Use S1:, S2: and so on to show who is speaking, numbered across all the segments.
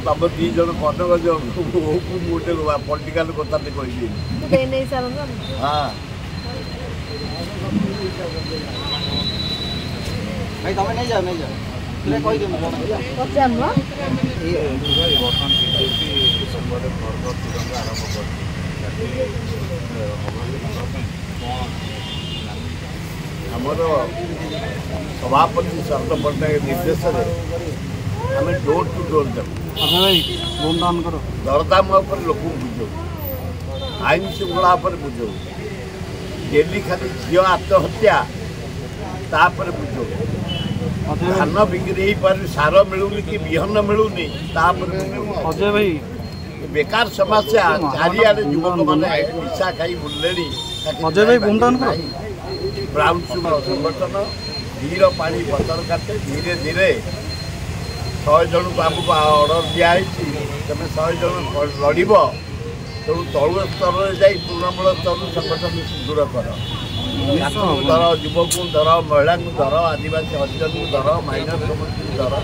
S1: तुम दी जन कनक गोटे पॉलिटिकल कथा कही हाँ
S2: भाई तुम नहीं जाओ
S1: आमर सभापति शरद पट्टनायक निर्देश आम डोर टू डोर देव दरदाम लोक बुझाऊ आईन श्रृंखला बुझाऊ डेली खाली झील आत्महत्या तापर बुझाऊ धान बिक्री पार सार मिलूनी कि बिहन मिलूनी अजय भाई बेकार समस्या चारिआडे युवक मैंने निशा खाई बुले अजय भाई ब्राउन सुगर संगठन धीर पानी बतर काटे धीरे धीरे 100 जन को आमको अर्डर दिखाई तुम 100 जन लड़ तेणु तलु स्तर में जा तृणमूल स्तर संगठन सुदृढ़ कर धर युवक को धर महिला को धर आदिवासी हरिजन को धर माइनर कम्युनिटी को धर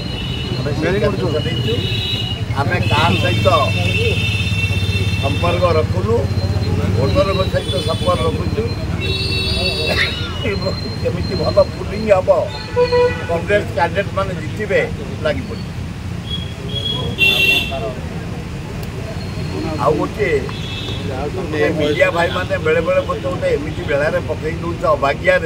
S1: आम क्या सहित संपर्क रखुनु भोटर सहित संपर्क रखुचु केमी भल पुलिंग हम कांग्रेस कैंडिडेट मान जितबे लगी पड़े आ गोटे मीडिया भाई मैंने बेले बेले मत गोटे एमती बेलार पकई दौच अभाग्य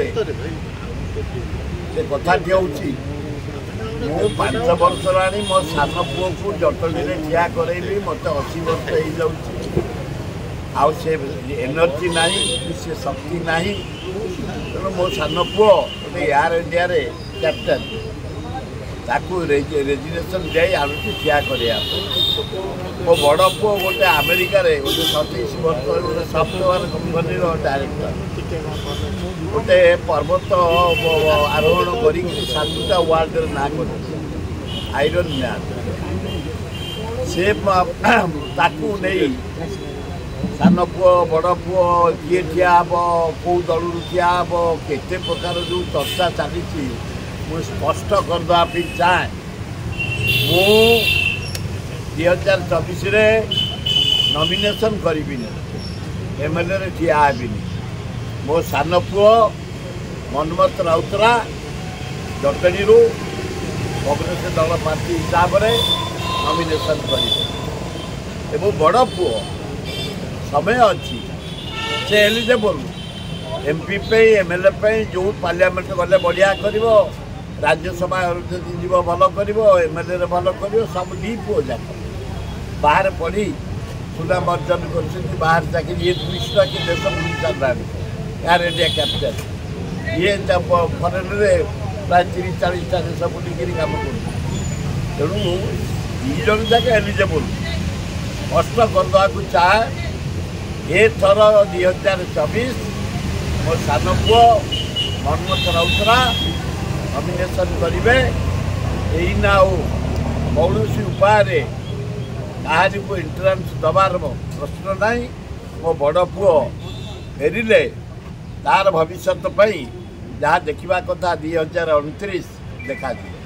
S1: से कथा हूँ मु 5 वर्ष लानी मो सान पुओ को जटनी ठिया करेली मत 80 वर्ष हो जाऊँगी आउ से एनर्जी नहीं से शक्ति नहीं तेणु मो सान पुओ गोटे एयर इंडिया कैप्टेन ताकू रेजिग्नेशन दे आनुची ठिया करा मो बड़ पुओ गोटे अमेरिका गोटे 27 वर्ष गोटे सफ्टवेयर कंपनी डायरेक्टर गोटे पर्वत आरोहण कर 7टा वर्ल्ड ना कर आयरन मैन से नहीं सान पुओ बड़ पुओ किए ठिया हे कौ दलू ठिया हे केते प्रकार जो चर्चा चली मुझे स्पष्ट करदेवाई चाहे मु 2024 नॉमिनेशन करी एमएलए ठिया हेबी मो सान पुओ मनमत राउतरा जटनी कांग्रेस दल पार्टी हिसाब से नॉमिनेशन कर बड़ पुओ समय अच्छी से एलिजिबल एमपी पे एमएलए पे जो पार्लियामेंट गले बढ़िया कर राज्यसभा जीव भल कर एमएलए भल कर सब दी पुओ जाक बाहर पढ़ी सुनाम अर्जन कर बाहर चाकरी ये 200 कि देश बुली सारा एयर इंडिया कैप्टेन ये फरेन प्राय 30-40 देश बुलिक कम कर तेणु दीजन जाक एलिजिबल कष्ट करदेवा चाहे ये थर 2024 मो सान पुओ मनमत राउतरा नॉमिनेशन करेंगे यहीना कौन उपाय कहानी को इंटरेंस दबार प्रश्न ना मो बड़ पुओ फेरिले तार भविष्य जहाँ देखा कथा 2029 देखा